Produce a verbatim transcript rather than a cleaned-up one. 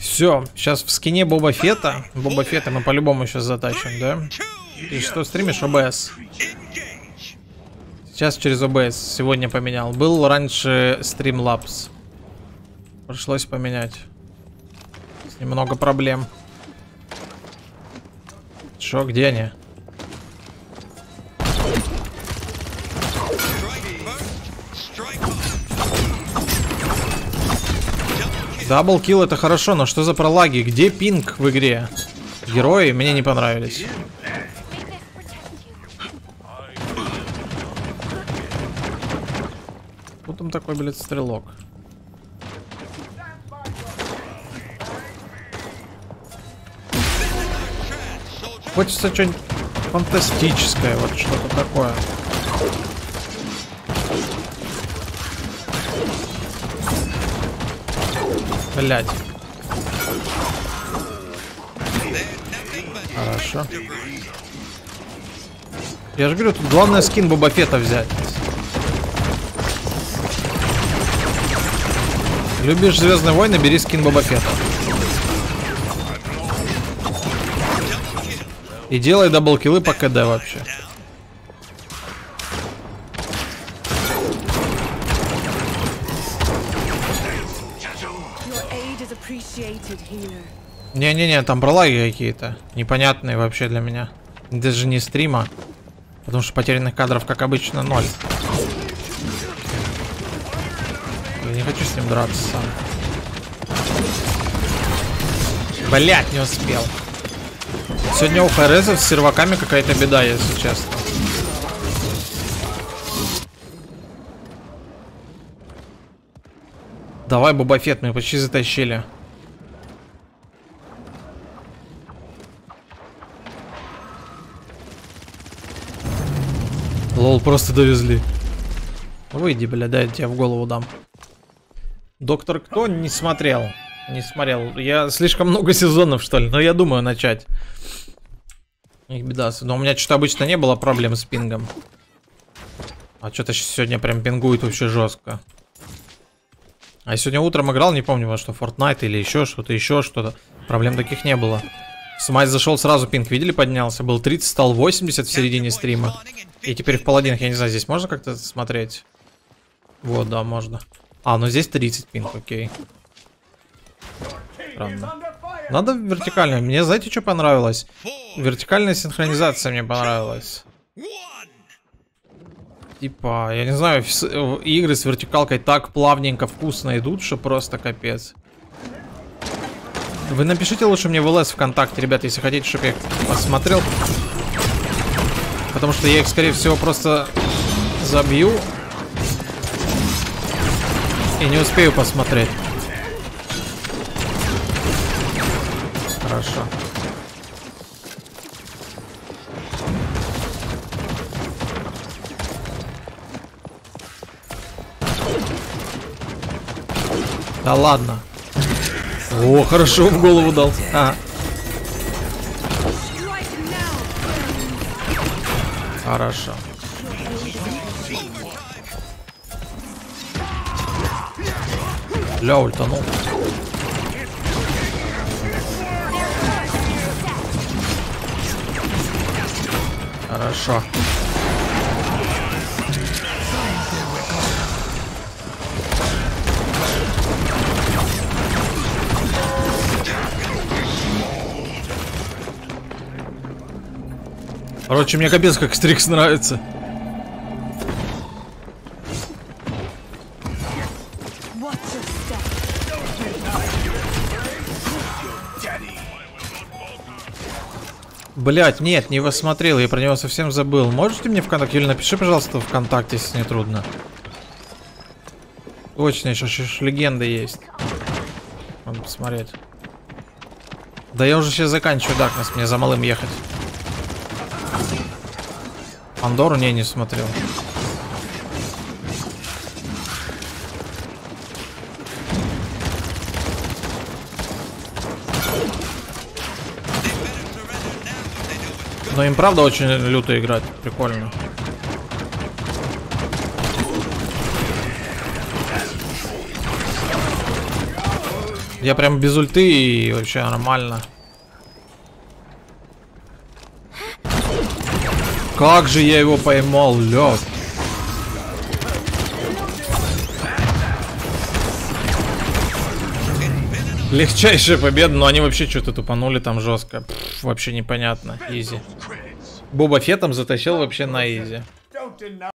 Все, сейчас в скине Боба Фетта. Боба Фетта мы по-любому сейчас затащим, да? И что, стримишь о бэ эс? Сейчас через о бэ эс. Сегодня поменял. Был раньше Streamlabs. Пришлось поменять. Немного проблем. Шо, где они? Даблкил это хорошо, но что за пролаги? Где пинг в игре? Герои мне не понравились. Тут там такой, блядь, стрелок. Хочется что-нибудь фантастическое, вот что-то такое. Блять. Хорошо. Я же говорю, тут главное скин Боба Фетта взять. Любишь Звездные войны, бери скин Боба Фетта. И делай даблкиллы по ка дэ вообще. Не-не-не, там пролаги какие-то непонятные вообще для меня. Даже не стрима. Потому что потерянных кадров, как обычно, ноль. Я не хочу с ним драться сам. Блять, не успел. Сегодня у ХРСов с серваками какая-то беда, если честно. Давай, Боба Фетт, мы почти затащили. Лол, просто довезли. Выйди, бля, дай я тебе в голову дам. Доктор Кто? Не смотрел. Не смотрел. Я слишком много сезонов, что ли. Но я думаю начать. Их беда. Но у меня что-то обычно не было проблем с пингом. А что-то сегодня прям пингует вообще жестко. А я сегодня утром играл, не помню, во что, Fortnite или еще что-то, еще что-то. Проблем таких не было. В Смайс зашел, сразу пинг, видели, поднялся. Был тридцать, стал восемьдесят в середине стрима. И теперь в паладинах, я не знаю, здесь можно как-то смотреть? Вот, да, можно. А, ну здесь тридцать пинг, окей. Странно. Надо вертикально. Мне, знаете, что понравилось? Вертикальная синхронизация мне понравилась. Типа, я не знаю, игры с вертикалкой так плавненько, вкусно идут, что просто капец. Вы напишите лучше мне в эл эс ВКонтакте, ребята, если хотите, чтобы я их посмотрел. Потому что я их, скорее всего, просто забью. И не успею посмотреть. Хорошо. Да ладно. О, хорошо, в голову дал. А. Хорошо. Ля, ультанул. Хорошо. Короче, мне капец как Стрикс нравится. Блять, нет, не посмотрел, я про него совсем забыл. Можете мне ВКонтакте, или напиши, пожалуйста, ВКонтакте, если не трудно. Точно, еще ж легенда есть. Надо посмотреть. Да я уже сейчас заканчиваю Даркнесс, мне за малым ехать. Пандору не, не смотрел. Но им правда очень люто играть, прикольно. Я прям без ульты и вообще нормально. Как же я его поймал, лёд. Легчайшая победа, но они вообще что-то тупанули там жестко. Пфф, вообще непонятно. Изи. Боба Феттом затащил вообще на изи.